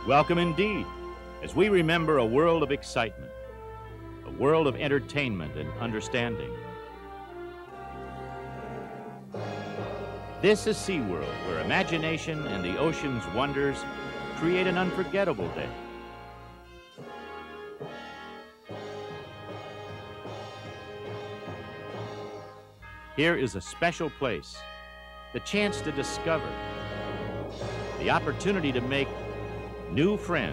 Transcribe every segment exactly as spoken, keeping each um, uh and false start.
Welcome indeed, as we remember a world of excitement, a world of entertainment and understanding. This is SeaWorld, where imagination and the ocean's wonders create an unforgettable day. Here is a special place, the chance to discover, the opportunity to make new friends.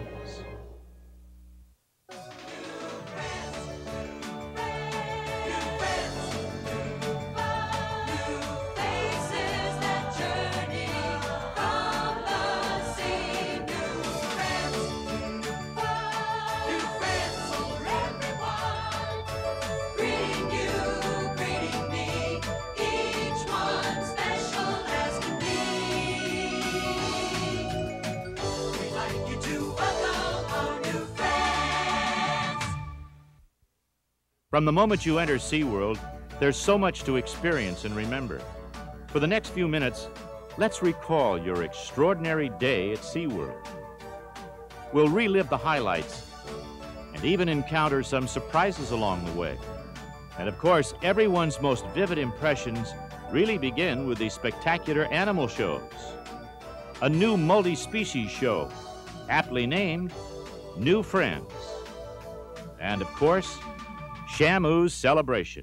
From the moment you enter SeaWorld, there's so much to experience and remember. For the next few minutes, let's recall your extraordinary day at SeaWorld. We'll relive the highlights and even encounter some surprises along the way. And of course, everyone's most vivid impressions really begin with the spectacular animal shows. A new multi-species show, aptly named New Friends. And of course, Shamu's celebration.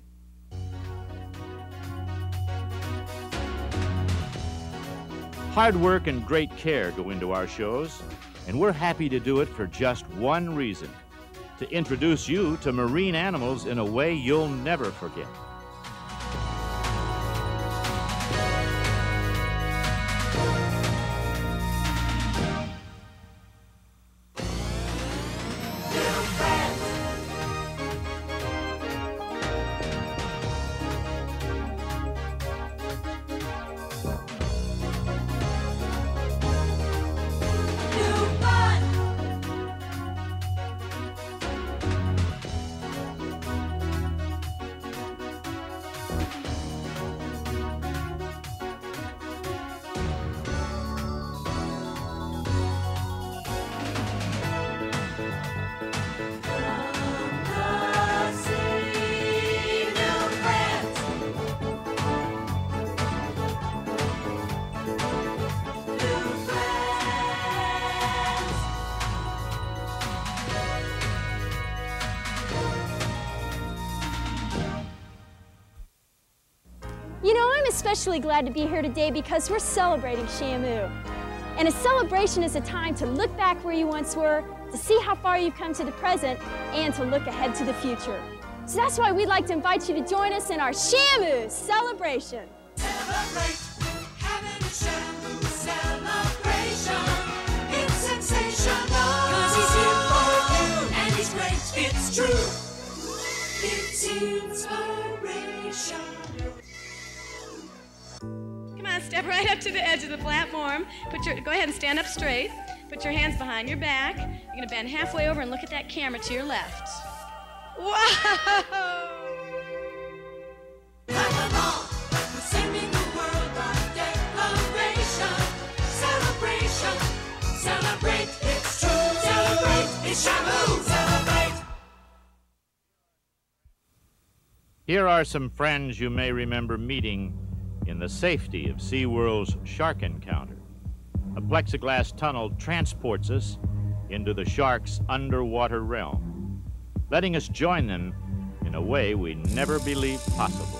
Hard work and great care go into our shows, and we're happy to do it for just one reason: to introduce you to marine animals in a way you'll never forget. You know, I'm especially glad to be here today because we're celebrating Shamu. And a celebration is a time to look back where you once were, to see how far you've come to the present, and to look ahead to the future. So that's why we'd like to invite you to join us in our Shamu celebration. Celebrate, having a Shamu celebration. It's sensational. 'Cause he's here for you, and he's great. It's true. It's inspiration. Come on, step right up to the edge of the platform. Put your, go ahead and stand up straight. Put your hands behind your back. You're going to bend halfway over and look at that camera to your left. Wow! Clap along, we're singing the worldwide declaration. Celebration, celebrate, it's true. Celebrate, it's Shamu. Celebrate. Here are some friends you may remember meeting in the safety of SeaWorld's shark encounter. A plexiglass tunnel transports us into the shark's underwater realm, letting us join them in a way we never believed possible.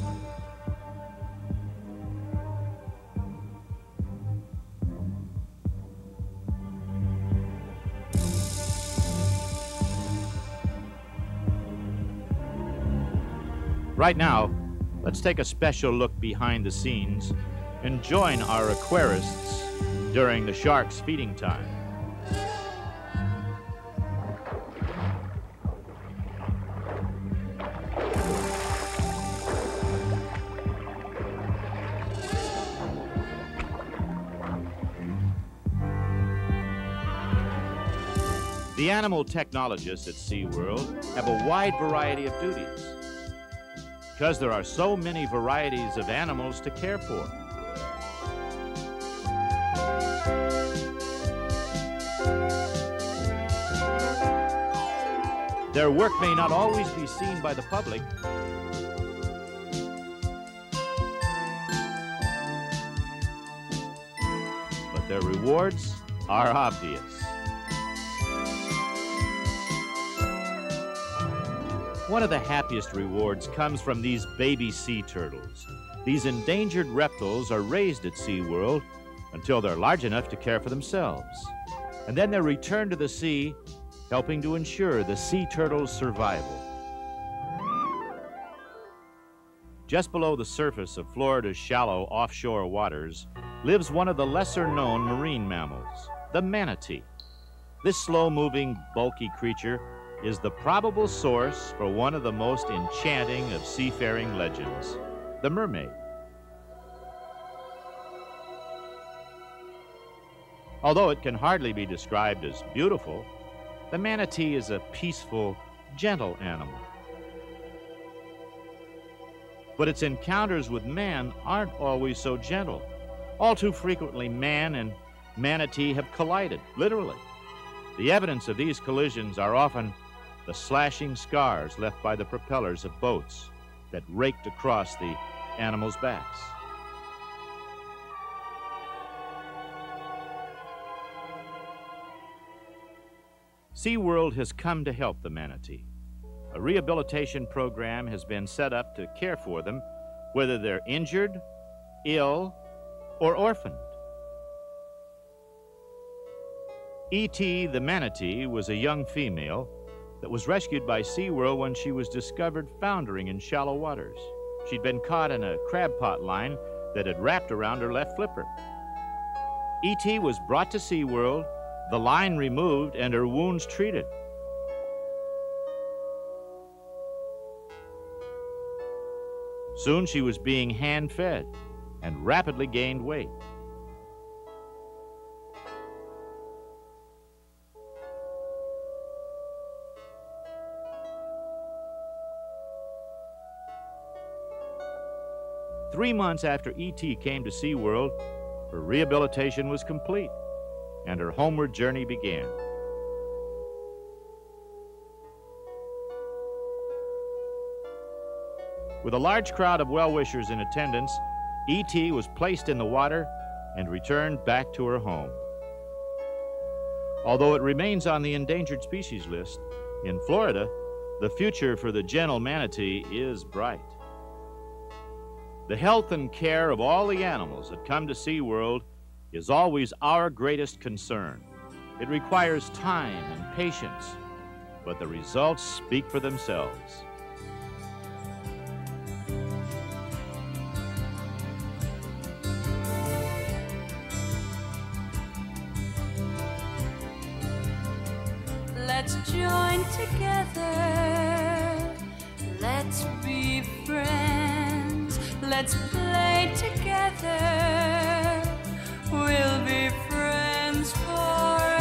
Right now, let's take a special look behind the scenes and join our aquarists during the shark's feeding time. The animal technologists at SeaWorld have a wide variety of duties, because there are so many varieties of animals to care for. Their work may not always be seen by the public, but their rewards are obvious. One of the happiest rewards comes from these baby sea turtles. These endangered reptiles are raised at SeaWorld until they're large enough to care for themselves. And then they're returned to the sea, helping to ensure the sea turtle's survival. Just below the surface of Florida's shallow offshore waters lives one of the lesser-known marine mammals, the manatee. This slow-moving, bulky creature is the probable source for one of the most enchanting of seafaring legends, the mermaid. Although it can hardly be described as beautiful, the manatee is a peaceful, gentle animal. But its encounters with man aren't always so gentle. All too frequently, man and manatee have collided, literally. The evidence of these collisions are often the slashing scars left by the propellers of boats that raked across the animals' backs. SeaWorld has come to help the manatee. A rehabilitation program has been set up to care for them, whether they're injured, ill, or orphaned. E T the manatee was a young female that was rescued by SeaWorld when she was discovered foundering in shallow waters. She'd been caught in a crab pot line that had wrapped around her left flipper. E T was brought to SeaWorld, the line removed, and her wounds treated. Soon she was being hand-fed and rapidly gained weight. Three months after E T came to SeaWorld, her rehabilitation was complete, and her homeward journey began. With a large crowd of well-wishers in attendance, E T was placed in the water and returned back to her home. Although it remains on the endangered species list, in Florida, the future for the gentle manatee is bright. The health and care of all the animals that come to SeaWorld is always our greatest concern. It requires time and patience, but the results speak for themselves. Let's join together. Let's be friends. Let's play together. We'll be friends forever.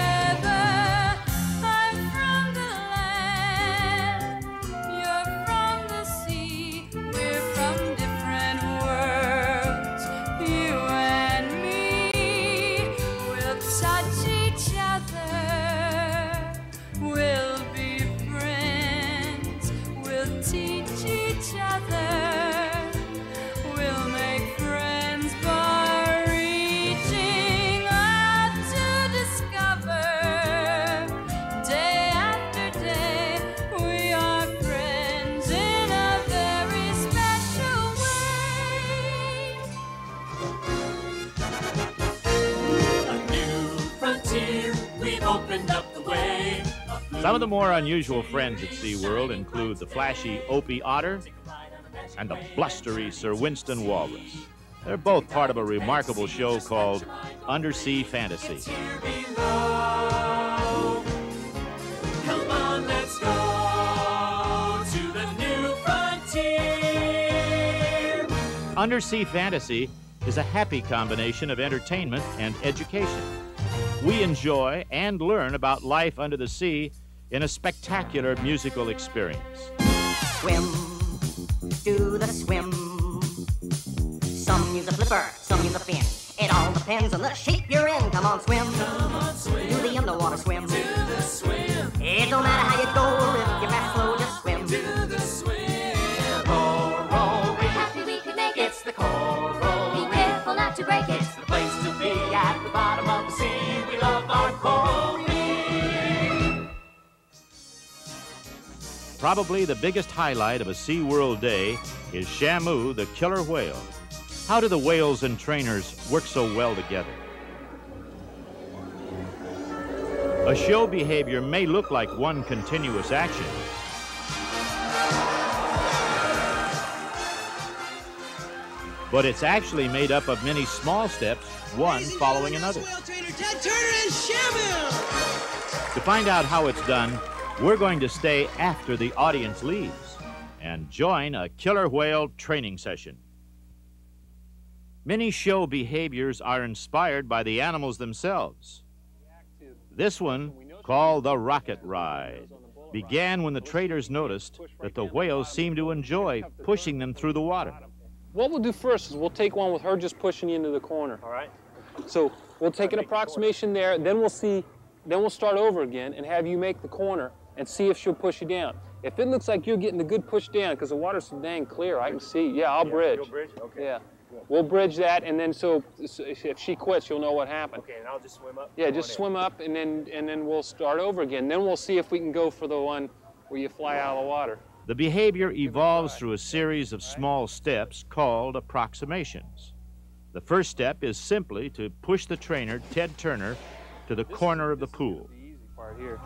I'm from the land. You're from the sea. We're from different worlds. You and me. We'll touch each other. We'll be friends. We'll teach each other. We'll make friends by reaching out to discover. Day after day, we are friends in a very special way. A new frontier, we've opened up the way. Some of the more unusual friends at SeaWorld include the flashy Opie otter and the blustery Sir Winston walrus. They're both part of a remarkable show called Undersea Fantasy. Here below. Come on, let's go to the new frontier. Undersea Fantasy is a happy combination of entertainment and education. We enjoy and learn about life under the sea in a spectacular musical experience. Swim, do the swim. Some use a flipper, some use a fin. It all depends on the shape you're in. Come on, swim. Come on, swim. Do the underwater swim. Do the swim. It don't matter how you go or if break it. It's the place to be at the bottom of the sea. We love our coral reef. Probably the biggest highlight of a SeaWorld day is Shamu, the killer whale. How do the whales and trainers work so well together? A show behavior may look like one continuous action, but it's actually made up of many small steps, one following another. Whale trainer Ted Turner and Shamu. To find out how it's done, we're going to stay after the audience leaves and join a killer whale training session. Many show behaviors are inspired by the animals themselves. This one, called the rocket ride, began when the traders noticed that the whales seemed to enjoy pushing them through the water. What we'll do first is we'll take one with her just pushing you into the corner. All right. So we'll take an approximation there, then we'll see, then we'll start over again and have you make the corner and see if she'll push you down. If it looks like you're getting a good push down, because the water's so dang clear, I can see. Yeah, I'll Yeah, bridge. you'll bridge? Okay. Yeah. Good. We'll bridge that, and then so, so if she quits, you'll know what happened. Okay, and I'll just swim up? Yeah, Come just on in. swim up, and then and then we'll start over again. Then we'll see if we can go for the one where you fly out of the water. The behavior evolves through a series of small steps called approximations. The first step is simply to push the trainer, Ted Turner, to the corner of the pool. The easy part here.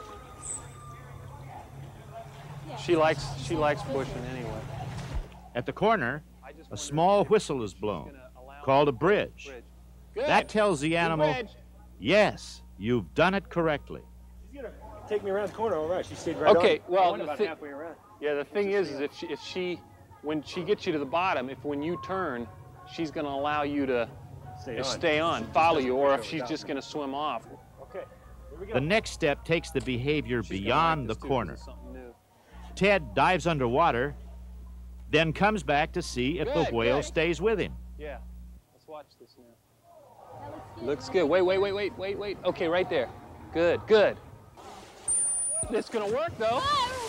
She likes she likes pushing anyway. At the corner, a small whistle is blown, called a bridge. Good. That tells the animal, bridge. yes, you've done it correctly. She's gonna take me around the corner, all right. She stayed right Okay, on. well, I went the about thi- halfway around. Yeah, the thing is, is if she, if she, when she gets you to the bottom, if when you turn, she's going to allow you to Stay to on. stay on, She follow doesn't you, push or if over she's down. just going to swim off. Okay, here we go. The next step takes the behavior She's gonna beyond like the this too, 'cause corner. it's something new. Ted dives underwater, then comes back to see if the Good, whale good. stays with him. Yeah, let's watch this now. Looks good. Wait, wait, wait, wait, wait, wait. Okay, right there. Good, good. It's gonna work though.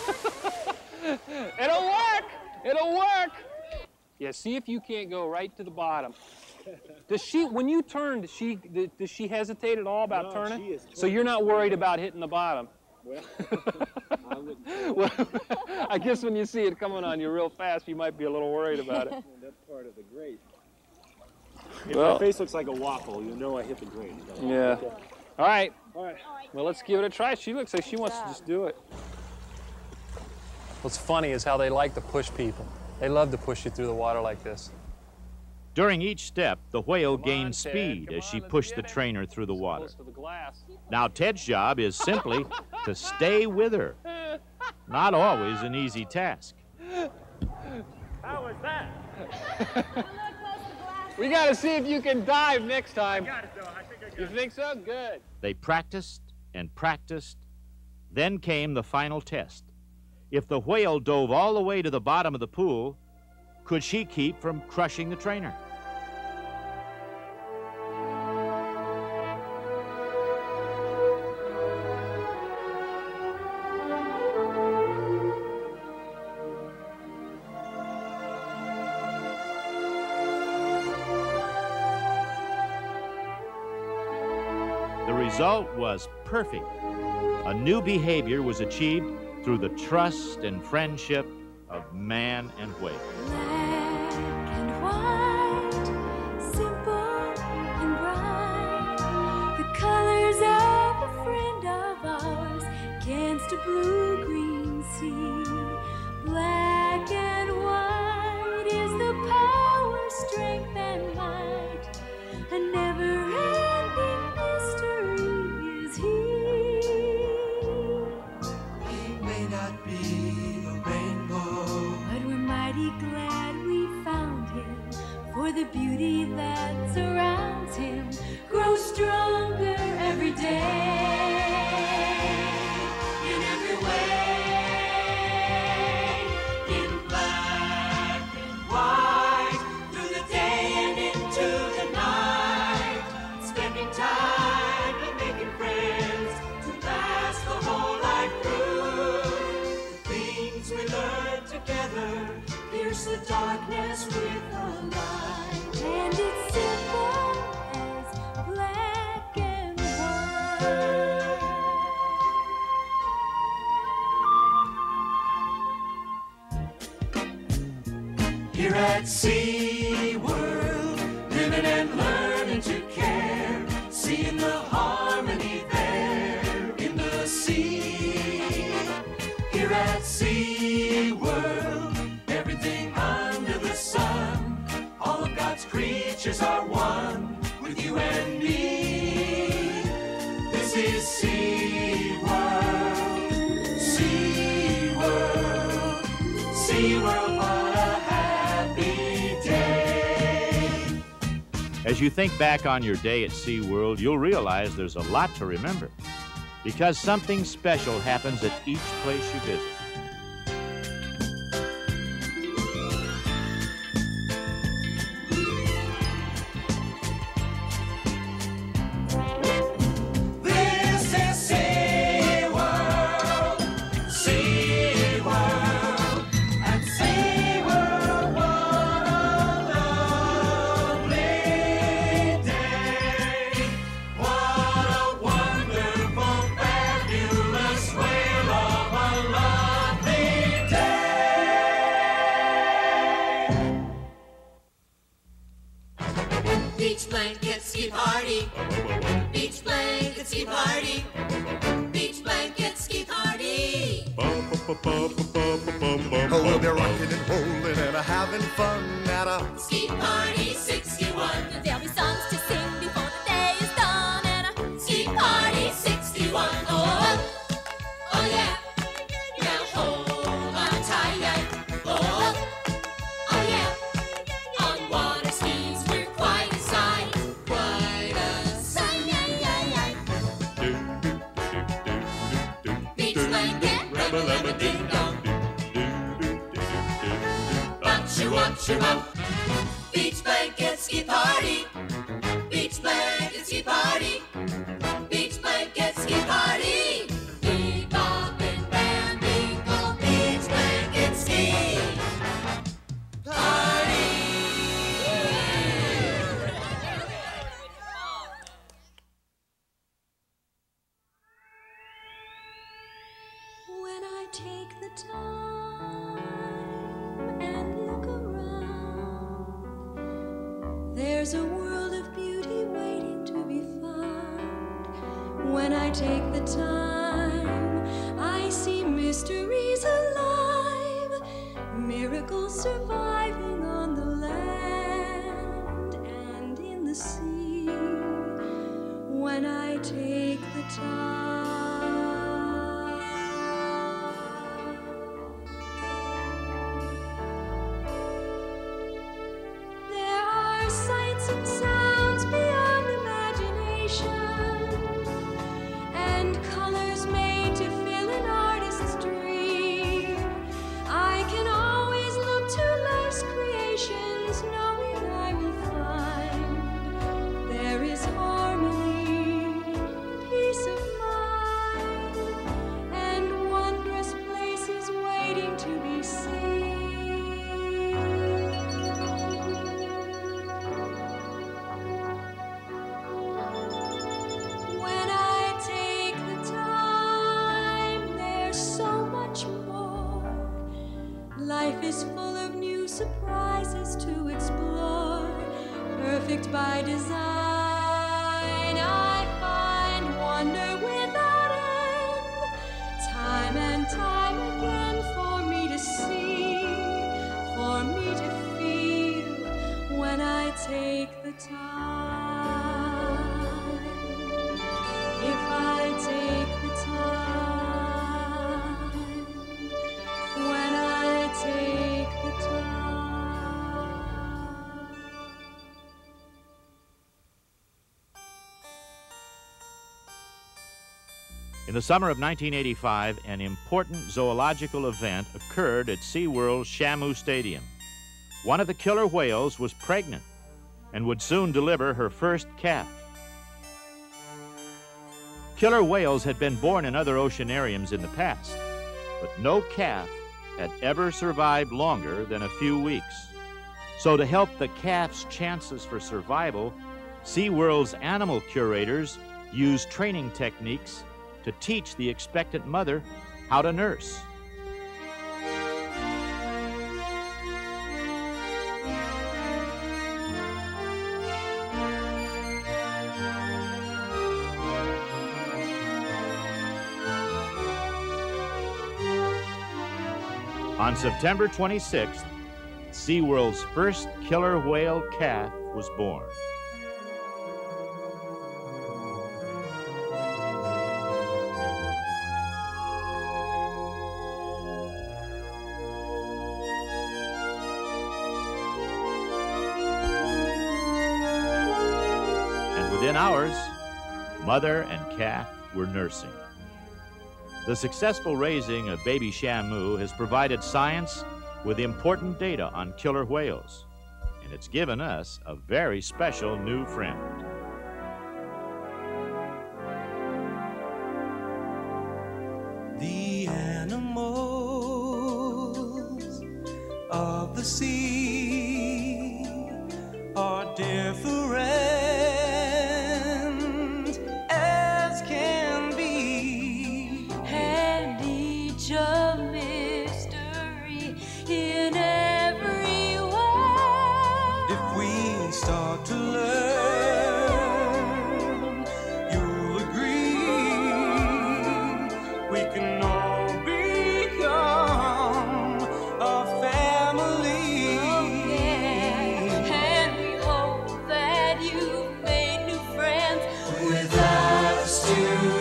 It'll work. It'll work. Yeah, see if you can't go right to the bottom. Does she, when you turn, does she, does she hesitate at all about No, turning? she is So you're not worried about hitting the bottom. Well, I wouldn't. Well, I guess when you see it coming on you real fast, you might be a little worried about it. That's part of the grade. If Well- my face looks like a waffle, you'll know I hit the grade. Yeah. All right. All right. Well, let's give it a try. She looks like she wants to just do it. What's funny is how they like to push people. They love to push you through the water like this. During each step, the whale Come on, gained Ted, speed come as on, she let's pushed the get it. trainer through the water. Close to the glass. Now, Ted's job is simply to stay with her. Not always an easy task. How was that? We got to see if you can dive next time. Got it, though. I think I got You it. think so? Good. They practiced and practiced. Then came the final test. If the whale dove all the way to the bottom of the pool, could she keep from crushing the trainer? The result was perfect. A new behavior was achieved through the trust and friendship of man and whale. Black and white, simple and bright, the colors of a friend of ours against a blue-green sea. Black and white is the power, strength, and might. A never-ending mystery is he. He may not be a rainbow, But we're mighty glad at SeaWorld, living and learning to care, seeing the harmony there in the sea. Here at SeaWorld, everything under the sun, all of God's creatures are one with you and me. This is SeaWorld, SeaWorld, SeaWorld, what a happy day. As you think back on your day at SeaWorld, you'll realize there's a lot to remember, because something special happens at each place you visit. This is SeaWorld, SeaWorld, and SeaWorld, what a lovely day. What a wonderful, fabulous whale of a lovely day. Beach blanket ski party. Beach blanket ski party. Beach blanket ski party. Oh, we'll be rocking and rolling and a having fun at a Ski party sixty-one. There'll be songs to sing before the day is done, and a Ski party sixty-one. Oh, oh yeah. Now hold on tight. Oh, oh yeah. On water skis we're quite a sight. Quite a sight. Beach blanket, rubber lemon ding dong. Up shoo up shoo up. Beach blanket ski party. Beach blanket ski party. Beach blanket ski party. Bebop and Bambico, beach blanket ski party. when I take the time and look around, there's a world of beauty waiting to be found. When I take the time, I see mysteries alive, miracles surviving on the land and in the sea. When I take the time. There are sights and sounds beyond imagination, and colors made to fill an artist's dream. I can always look to life's creations, knowing I will find there is harmony, peace of mind, and wondrous places waiting to be seen. When I take the time, there's so much more. Life is full of new surprises to explore, perfect by design. I find wonder without end, time and time again, for me to see, for me to feel. When I take the time, if I take the time, when I take the time. In the summer of nineteen eighty-five, an important zoological event occurred at SeaWorld's Shamu Stadium. One of the killer whales was pregnant and would soon deliver her first calf. Killer whales had been born in other oceanariums in the past, but no calf had ever survived longer than a few weeks. So to help the calf's chances for survival, SeaWorld's animal curators used training techniques to teach the expectant mother how to nurse. On September twenty-sixth, SeaWorld's first killer whale calf was born. And within hours, mother and calf were nursing. The successful raising of baby Shamu has provided science with important data on killer whales, and it's given us a very special new friend. The animals of the sea are different as can be, and each a mystery in every way. If we start to learn, you'll agree we can all become a family. Oh, yeah. And we hope that you've made new friends with us today.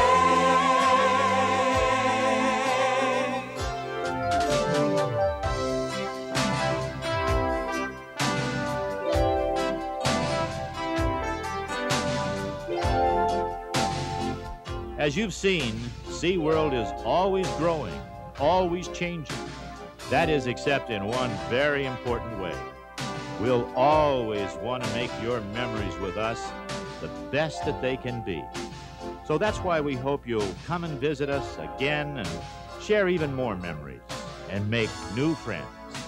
As you've seen, SeaWorld is always growing, always changing. That is, except in one very important way. We'll always want to make your memories with us the best that they can be. So that's why we hope you'll come and visit us again and share even more memories and make new friends.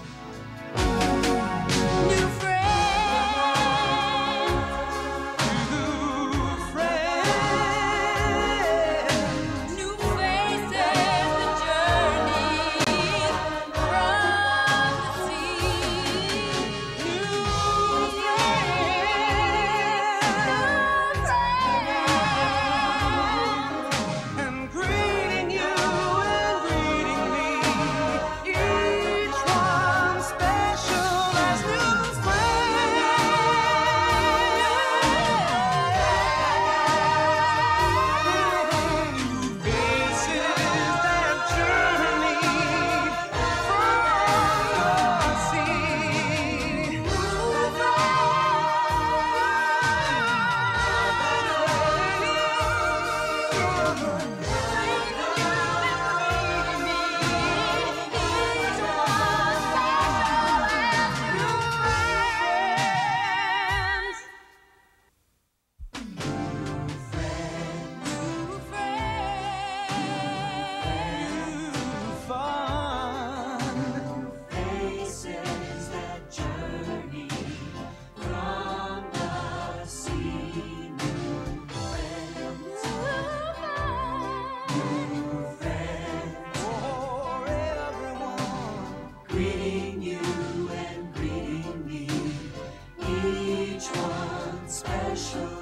New greeting you and greeting me, each one special.